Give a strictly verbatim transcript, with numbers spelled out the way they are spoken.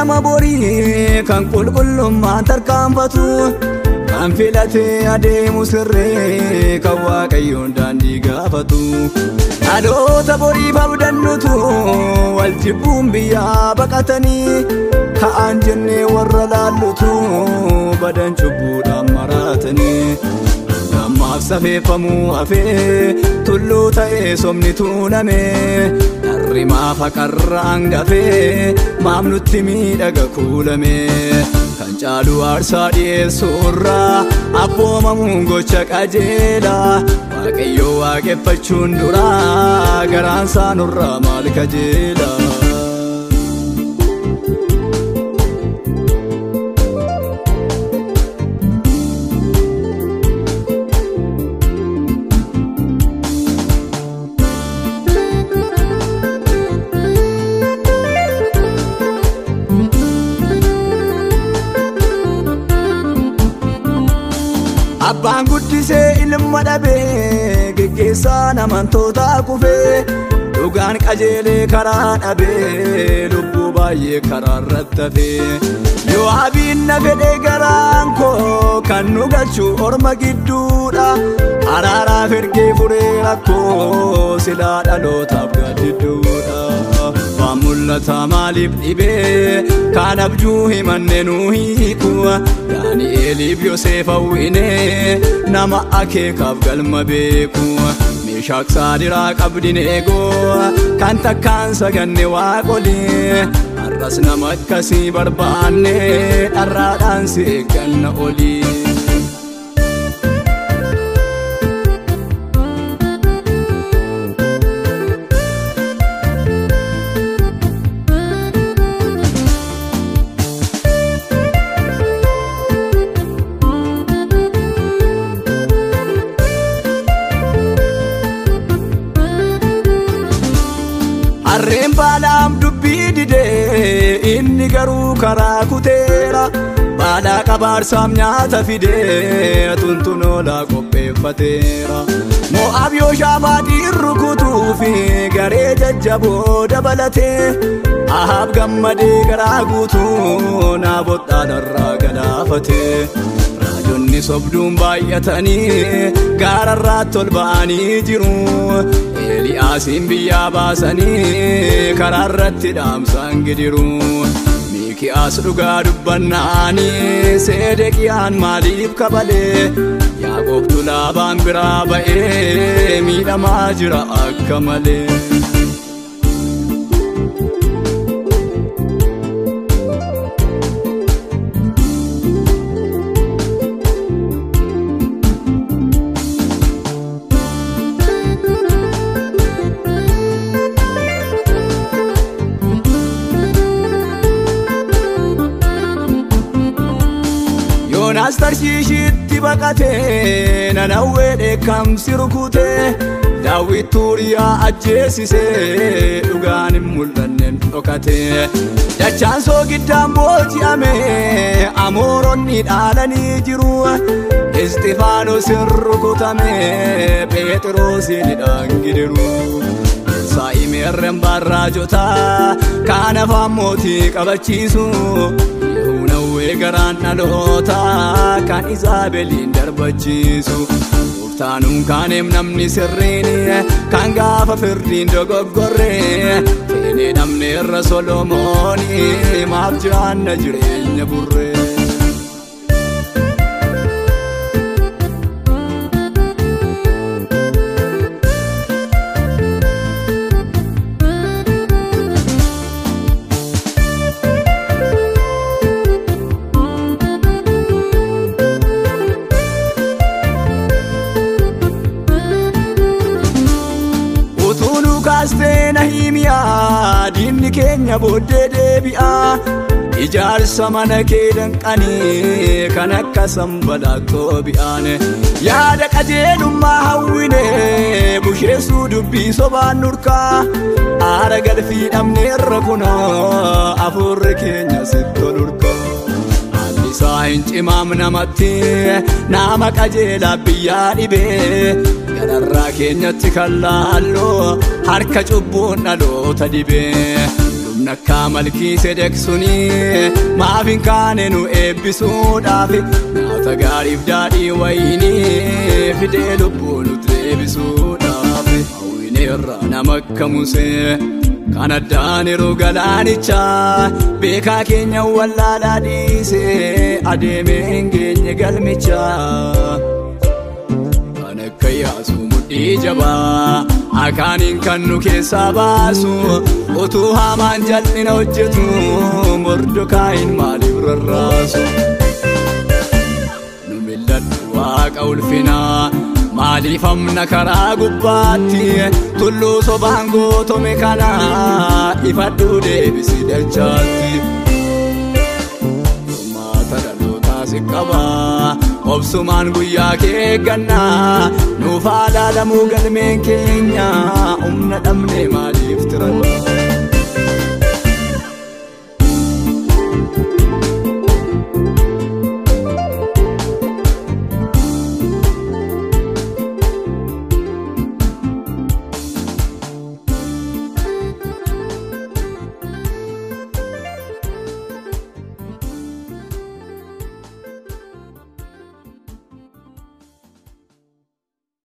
nama borii kan qulqullummaan tarkaanfatu kan filatee adeemu sirree kan Waaqayyoon daandii gaafatu. Dhaloota boriif abdannutu wal jibbuun biyyaa baqatanii ka'aan jennee warra laallutu badan cubbuudhaan maraatanii. Ammaaf safeeffamuu hafee tulluu ta'ee somni tuulamee dharri maaf haqarra hangafee maaf nutti miidhaga kuulamee. Kan caalu aarsaa dhiyeessuurraa abboomamuun gocha qajeelaa Waaqayyoo waaqeffachuun duraa garaan saanurraa maal kajeela. Abbaan guddisee ilma dhabee geggeessaan amantootaa kufee dhugaan qajeelee karaa dhabee lubbuu baay'ee karaa irratti hafee. Yoo'aabiin na fedhee garaan koo kan nu galchu orma gidduudha araaraaf ergee furee rakkoo silaa dhalootaaf gaaddidduudha. Waan mul'ata maaliif dhibee kan abjuu himanne nuu hiiku Daani'eeliif Yoosef hawwinee nama akeekaaf galma beeku. Meeshaak saadiraa qabdin eegoo kan takkaan saganne waaqolii har'as nama akkasii barbaanne dharraadhaan si eegganna olii. Harreen baalaam dubbii didee inni garuu karaa kuteera baalaa qabaarsaam nyaata fidee tuntunoolaa qopheeffateera. Mo'aab Yooshaafaaxiin rukutuufi garee jajjaboo dabalatee Ahaab gammadee garaa guutuu Naabot dhalarraa galaafatee. Raajonni sobduun baay'atanii gaararraatti ol ba'anii jiru. Eliyaasiin biyyaa baasanii karaa irratti dhaamsaan gidiru. Miikiyaas dhugaa dubbannaanii Sedeqiyaan maaliif kabalee Yaaqoobtu Laabaan biraa ba'ee miidhamaa jira akka malee. Yoonaas Tarshiishitti baqatee Nanawwee dheekkamsi rukutee Daawit Uuriyaa ajjeesisee dhugaan hin mul'anneen dhokatee. Dachaan soogiddaan booji'amee Amooronni dhaalanii jiru. Isxifaanos rukutamee Phexroosiin hidhaan gidiru. Saa'imeerren baarraajotaa kaan afaan mootii qabachiisu. Nawwee garaan dhalootaa kan Izaabeliin darbachiisu. Gooftaanun kaaneem namni sirriin kan gaafa firdiin dogoggorree teenee namni irra Solomoonii maaf jiraanna jireenya burree. Nahimiyaa diinni keenya booddee deebi'aa ijaarsa mana kee danqanii kan akka Sanbalaaxoo bi'aan. Yaada qajeelummaa hawwine busheessuu dubbii sobaan nurkaa aara galfii dhabneerra kunoo afurri keenya sitti nurkaa. Haalli isaa hin cimaam namatti nama qajeelaa biyyaa dhibee gararraa keenyatti kan laalloo harka cubbuun dhaloota dibee. namna akka Malkiiseedeq suni maaf hin kaane nu eebbisuudhaaf nyaata gaariif daadhii wayinii fidee lubbuu nutti deebisuudhaaf hawwineerra nama akka Musee kan addaan yeroo galaanicha beekaa keenya wallaalaa dhiisee adeemee hin geenye galmicha kan akka Iyyaasuu mudhii jabaa akaaniin kan nu keessaa baasu utuu Haamaan jal'ina hojjetu Mordokaayiin maaliif rarraasu nu milladhu Waaqa ulfinaa maaliif amna karaa gubbaatti tulluu sobaan gootome kana ifadhu deebisi dachaatti maata dhalootaa si qabaa obsumaan guyyaa kee eeggannaa nuuf ilaalamuu galmeen keenya humna dhabnee maaliif tiranna